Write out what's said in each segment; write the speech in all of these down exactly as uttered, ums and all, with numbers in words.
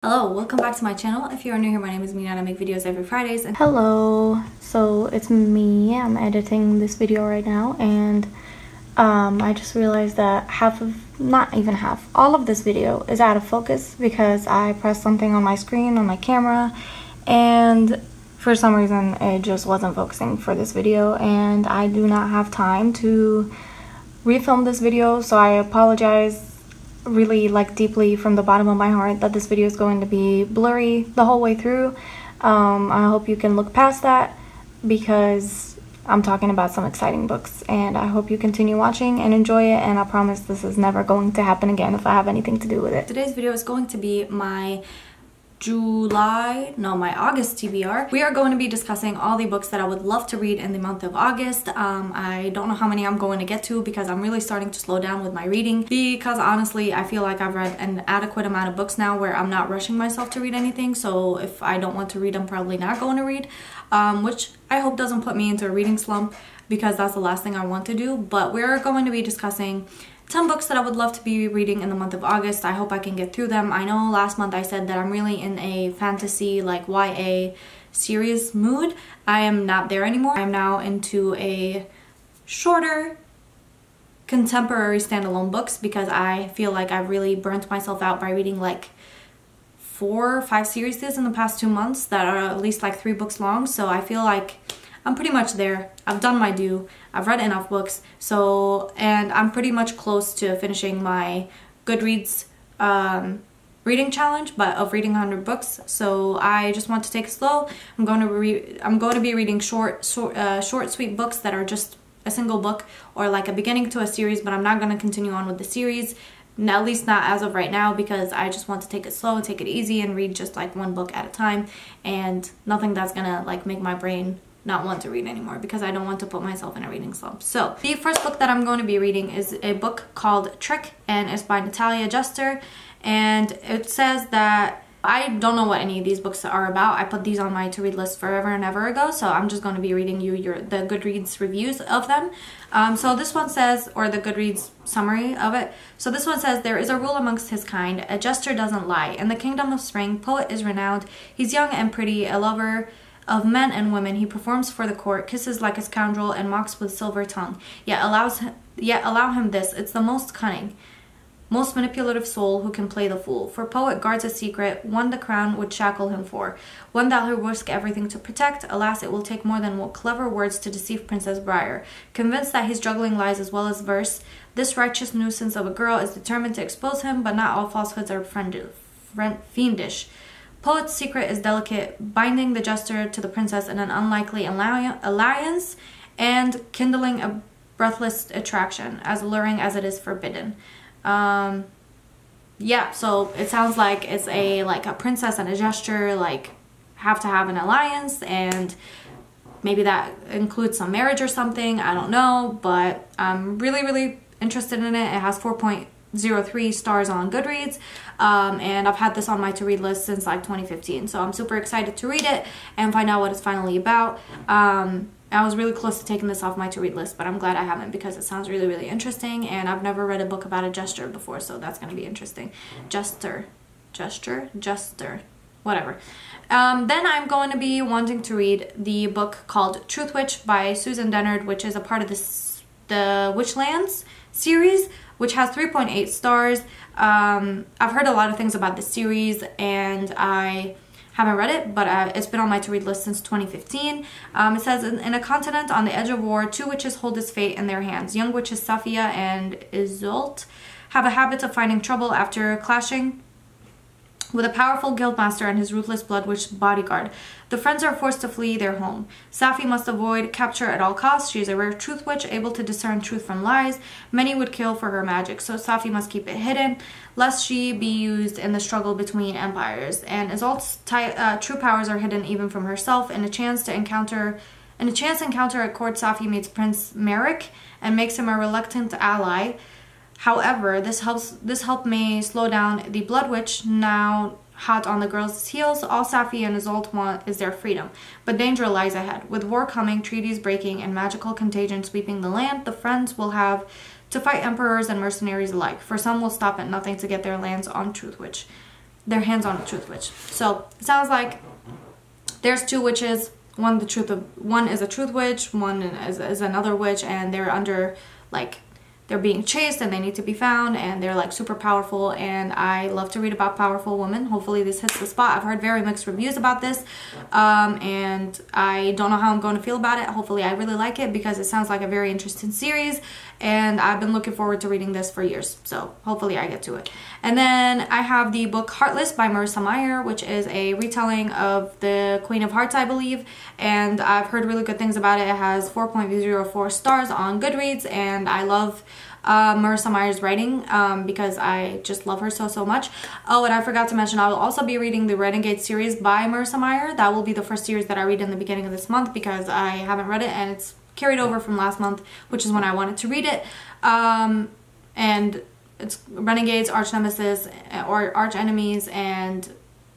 Hello, welcome back to my channel. If you are new here, my name is Mina and I make videos every Fridays. And hello, so it's me. I'm editing this video right now, and um, I just realized that half of, not even half, all of this video is out of focus because I pressed something on my screen on my camera, and for some reason it just wasn't focusing for this video, and I do not have time to refilm this video, so I apologize really like deeply from the bottom of my heart that this video is going to be blurry the whole way through. um, I hope you can look past that because I'm talking about some exciting books, and I hope you continue watching and enjoy it, and I promise this is never going to happen again if I have anything to do with it. Today's video is going to be my July, no, my August T B R. We are going to be discussing all the books that I would love to read in the month of August. Um, I don't know how many I'm going to get to because I'm really starting to slow down with my reading, because honestly, I feel like I've read an adequate amount of books now where I'm not rushing myself to read anything. So if I don't want to read, I'm probably not going to read, um, which I hope doesn't put me into a reading slump because that's the last thing I want to do. But we're going to be discussing ten books that I would love to be reading in the month of August. I hope I can get through them. I know last month I said that I'm really in a fantasy, like Y A series mood. I am not there anymore. I'm now into a shorter contemporary standalone books because I feel like I've really burnt myself out by reading like four or five series in the past two months that are at least like three books long. So I feel like I'm pretty much there. I've done my due. I've read enough books. So, and I'm pretty much close to finishing my Goodreads um, reading challenge, but of reading one hundred books. So I just want to take it slow. I'm going to re I'm going to be reading short, short, uh, short, sweet books that are just a single book or like a beginning to a series. But I'm not going to continue on with the series, at least not as of right now, because I just want to take it slow and take it easy and read just like one book at a time, and nothing that's gonna like make my brain not want to read anymore because I don't want to put myself in a reading slump. So the first book that I'm going to be reading is a book called Trick, and it's by Natalia Juster, and it says that I don't know what any of these books are about. I put these on my to-read list forever and ever ago, so I'm just going to be reading you your the Goodreads reviews of them. Um, so this one says, or the Goodreads summary of it. So this one says, there is a rule amongst his kind. A jester doesn't lie. In the kingdom of spring, poet is renowned. He's young and pretty, a lover of men and women. He performs for the court, kisses like a scoundrel, and mocks with silver tongue. Yet allows him, yet allow him this. It's the most cunning, most manipulative soul who can play the fool. For poet guards a secret, one the crown would shackle him for, one that he'll risk everything to protect. Alas, it will take more than clever words to deceive Princess Briar. Convinced that he's juggling lies as well as verse, this righteous nuisance of a girl is determined to expose him, but not all falsehoods are friend, friend, fiendish. Poet's secret is delicate, binding the jester to the princess in an unlikely alliance and kindling a breathless attraction, as alluring as it is forbidden. Um, yeah, so it sounds like it's a like a princess and a jester like have to have an alliance, and maybe that includes some marriage or something. I don't know, but I'm really, really interested in it. It has four point zero three stars on Goodreads, um, and I've had this on my to-read list since like twenty fifteen, so I'm super excited to read it and find out what it's finally about. um, I was really close to taking this off my to-read list, but I'm glad I haven't because it sounds really, really interesting, and I've never read a book about a jester before, so that's going to be interesting. Jester, jester, jester, whatever. Um, then I'm going to be wanting to read the book called Truth Witch by Susan Dennard, which is a part of this, the Witchlands series, which has three point eight stars. Um, I've heard a lot of things about this series, and I haven't read it, but uh, it's been on my to-read list since twenty fifteen. Um, it says, in, in a continent on the edge of war, two witches hold its fate in their hands. Young witches Safia and Isolde have a habit of finding trouble after clashing with a powerful guildmaster and his ruthless blood witch bodyguard. The friends are forced to flee their home. Safi must avoid capture at all costs. She is a rare truth witch, able to discern truth from lies. Many would kill for her magic, so Safi must keep it hidden, lest she be used in the struggle between empires. And Isolde's uh, true powers are hidden even from herself. In a chance to encounter, in a chance encounter at court, Safi meets Prince Merrick and makes him a reluctant ally. However, this helps this help may slow down the Blood Witch, now hot on the girls' heels. All Safi and Isolde want is their freedom, but danger lies ahead. With war coming, treaties breaking, and magical contagion sweeping the land, the friends will have to fight emperors and mercenaries alike, for some will stop at nothing to get their lands on Truth Witch. their hands on a truth witch. So it sounds like there's two witches. One the truth of one is a truth witch, one is, is another witch, and they're under like they're being chased and they need to be found, and they're like super powerful. And I love to read about powerful women. Hopefully this hits the spot. I've heard very mixed reviews about this, um, and I don't know how I'm going to feel about it. Hopefully I really like it because it sounds like a very interesting series, and I've been looking forward to reading this for years, so hopefully I get to it. And then I have the book Heartless by Marissa Meyer, which is a retelling of the Queen of Hearts, I believe, and I've heard really good things about it. It has four point zero four stars on Goodreads, and I love uh, Marissa Meyer's writing um, because I just love her so, so much. Oh, and I forgot to mention, I will also be reading the Renegade series by Marissa Meyer. That will be the first series that I read in the beginning of this month because I haven't read it, and it's carried over from last month, which is when I wanted to read it. Um, and it's Renegades, Arch Nemesis, or Arch Enemies, and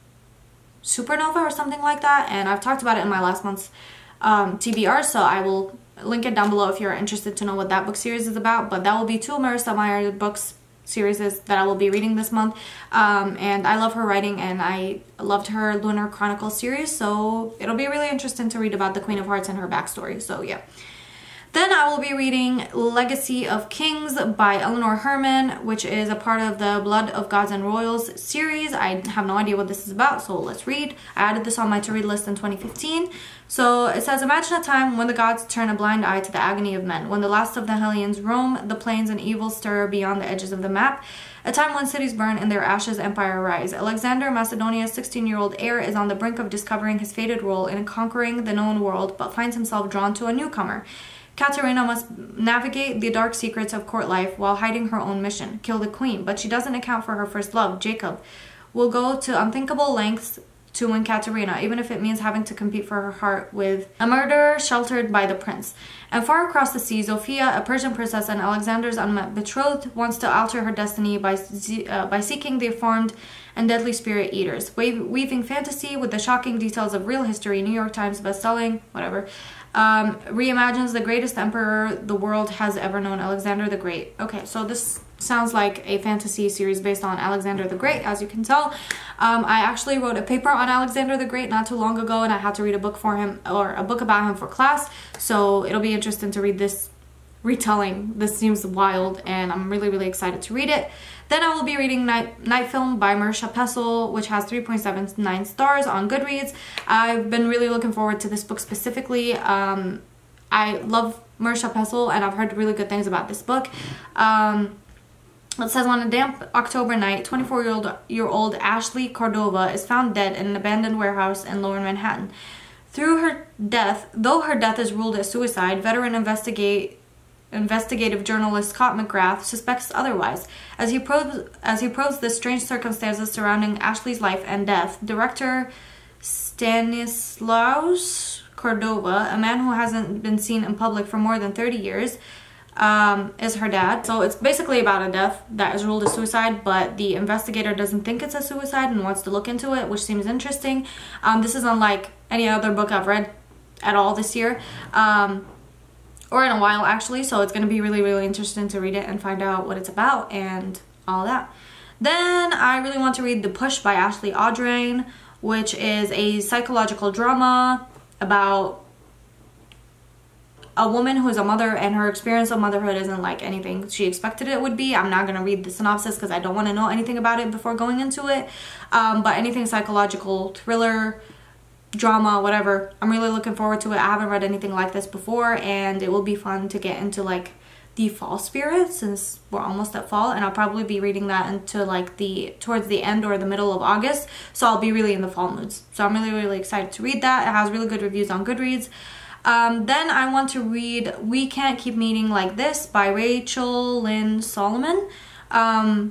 Supernova or something like that. And I've talked about it in my last month's um, T B R, so I will link it down below if you're interested to know what that book series is about. But that will be two Marissa Meyer books series that I will be reading this month. Um, and I love her writing, and I loved her Lunar Chronicle series, so it'll be really interesting to read about the Queen of Hearts and her backstory. So yeah. Then I will be reading Legacy of Kings by Eleanor Herman, which is a part of the Blood of Gods and Royals series. I have no idea what this is about, so let's read. I added this on my to-read list in twenty fifteen. So it says, imagine a time when the gods turn a blind eye to the agony of men, when the last of the Hellions roam the plains and evil stir beyond the edges of the map, a time when cities burn and their ashes empire rise. Alexander, Macedonia's sixteen-year-old heir, is on the brink of discovering his fated role in conquering the known world, but finds himself drawn to a newcomer. Katerina must navigate the dark secrets of court life while hiding her own mission, kill the queen, but she doesn't account for her first love, Jacob. Will go to unthinkable lengths to win Katerina, even if it means having to compete for her heart with a murderer sheltered by the prince. And far across the sea, Zofia, a Persian princess and Alexander's unmet betrothed, wants to alter her destiny by, uh, by seeking the formed and deadly spirit eaters. Weaving fantasy with the shocking details of real history, New York Times bestselling, whatever, um, reimagines the greatest emperor the world has ever known, Alexander the Great. Okay, so this sounds like a fantasy series based on Alexander the Great, as you can tell. Um, I actually wrote a paper on Alexander the Great not too long ago, and I had to read a book for him, or a book about him for class, so it'll be interesting to read this retelling. This seems wild, and I'm really, really excited to read it. Then I will be reading Night, Night Film by Marisha Pessel, which has three point seven nine stars on Goodreads. I've been really looking forward to this book specifically. Um, I love Marisha Pessel, and I've heard really good things about this book. Um, It says, on a damp October night, twenty-four-year-old Ashley Cordova is found dead in an abandoned warehouse in Lower Manhattan. Through her death, though her death is ruled as suicide, veteran investigate, investigative journalist Scott McGrath suspects otherwise. As he probes, as he probes the strange circumstances surrounding Ashley's life and death, director Stanislaus Cordova, a man who hasn't been seen in public for more than thirty years, Um, is her dad. So it's basically about a death that is ruled as suicide, but the investigator doesn't think it's a suicide and wants to look into it, which seems interesting. Um, this is unlike any other book I've read at all this year, um, or in a while actually, so it's going to be really, really interesting to read it and find out what it's about and all that. Then I really want to read The Push by Ashley Audrain, which is a psychological drama about a woman who is a mother, and her experience of motherhood isn't like anything she expected it would be. I'm not going to read the synopsis because I don't want to know anything about it before going into it. Um, but anything psychological, thriller, drama, whatever, I'm really looking forward to it. I haven't read anything like this before, and it will be fun to get into like the fall spirit since we're almost at fall, and I'll probably be reading that into like the towards the end or the middle of August, so I'll be really in the fall moods. So I'm really, really excited to read that. It has really good reviews on Goodreads. Um, then I want to read We Can't Keep Meeting Like This by Rachel Lynn Solomon. Um,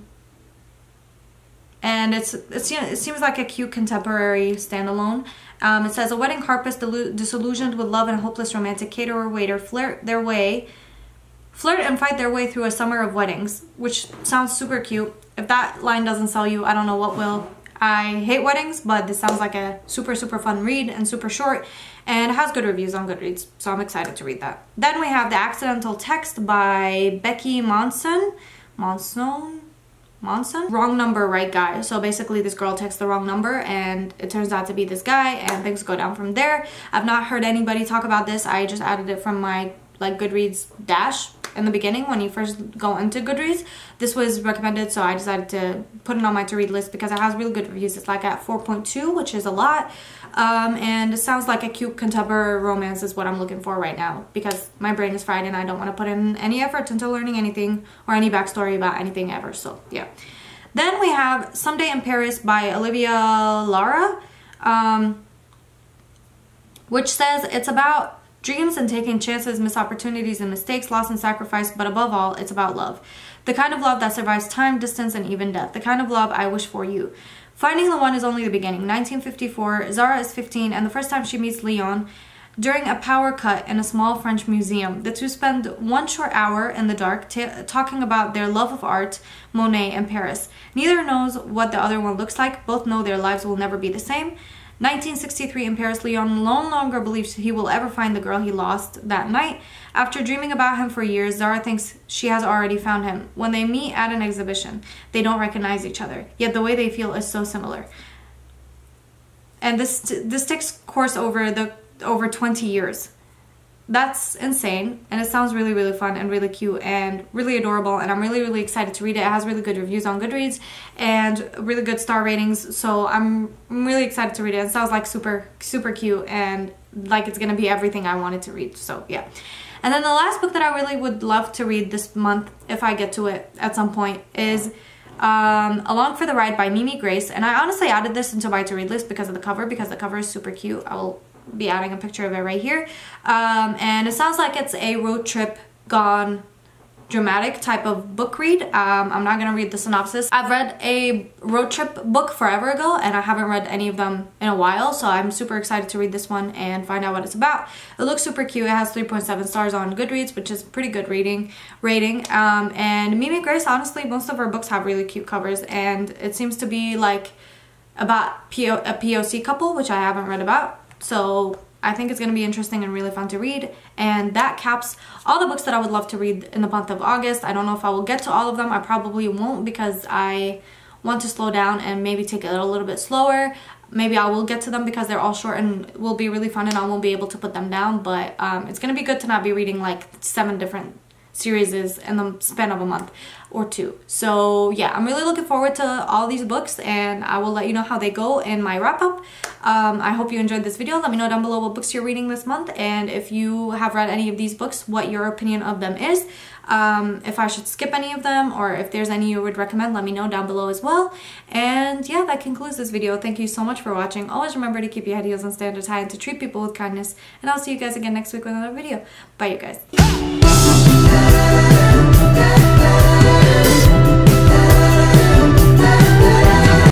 and it's, it's you know, it seems like a cute contemporary standalone. Um, it says, a wedding harpist disillusioned with love and a hopeless romantic caterer waiter flirt their way, flirt and fight their way through a summer of weddings, which sounds super cute. If that line doesn't sell you, I don't know what will. I hate weddings, but this sounds like a super, super fun read and super short, and it has good reviews on Goodreads, so I'm excited to read that. Then we have The Accidental Text by Becky Monson. Monson? Monson. Wrong number, right guy. So basically this girl texts the wrong number and it turns out to be this guy and things go down from there. I've not heard anybody talk about this. I just added it from my like Goodreads dash in the beginning when you first go into Goodreads. This was recommended, so I decided to put it on my to read list because it has really good reviews. It's like at four point two, which is a lot. Um, and it sounds like a cute contemporary romance is what I'm looking for right now because my brain is fried and I don't want to put in any effort into learning anything or any backstory about anything ever. So yeah. Then we have Someday in Paris by Olivia Lara, um, which says it's about dreams and taking chances, missed opportunities and mistakes, loss and sacrifice, but above all, it's about love. The kind of love that survives time, distance, and even death. The kind of love I wish for you. Finding the one is only the beginning. nineteen fifty-four, Zara is fifteen, and the first time she meets Leon during a power cut in a small French museum. The two spend one short hour in the dark talking about their love of art, Monet, and Paris. Neither knows what the other one looks like. Both know their lives will never be the same. nineteen sixty-three in Paris, Leon no longer believes he will ever find the girl he lost that night. After dreaming about him for years, Zara thinks she has already found him. When they meet at an exhibition, they don't recognize each other, yet the way they feel is so similar. And this this takes course over the over twenty years. That's insane, and it sounds really really fun and really cute and really adorable, and I'm really really excited to read it. It has really good reviews on Goodreads and really good star ratings, so I'm, I'm really excited to read it. It sounds like super super cute and like it's gonna be everything I wanted to read, so yeah. And then the last book that I really would love to read this month, if I get to it at some point, is um, Along for the Ride by Mimi Grace, and I honestly added this into my to read list because of the cover, because the cover is super cute. I will be adding a picture of it right here. Um, and it sounds like it's a road trip gone dramatic type of book read. Um, I'm not gonna read the synopsis. I've read a road trip book forever ago and I haven't read any of them in a while, so I'm super excited to read this one and find out what it's about. It looks super cute. It has three point seven stars on Goodreads, which is pretty good reading rating. Um, and Mimi Grace, honestly, most of her books have really cute covers, and it seems to be like about P O a P O C couple, which I haven't read about. So I think it's going to be interesting and really fun to read. And that caps all the books that I would love to read in the month of August. I don't know if I will get to all of them. I probably won't because I want to slow down and maybe take it a little bit slower. Maybe I will get to them because they're all short and will be really fun and I won't be able to put them down. But um, it's going to be good to not be reading like seven different series in the span of a month or two. So yeah, I'm really looking forward to all these books and I will let you know how they go in my wrap up. Um, I hope you enjoyed this video. Let me know down below what books you're reading this month, and if you have read any of these books, what your opinion of them is. Um, if I should skip any of them or if there's any you would recommend, let me know down below as well. And yeah, that concludes this video. Thank you so much for watching. Always remember to keep your head, heels, and standards high and to treat people with kindness. And I'll see you guys again next week with another video. Bye, you guys.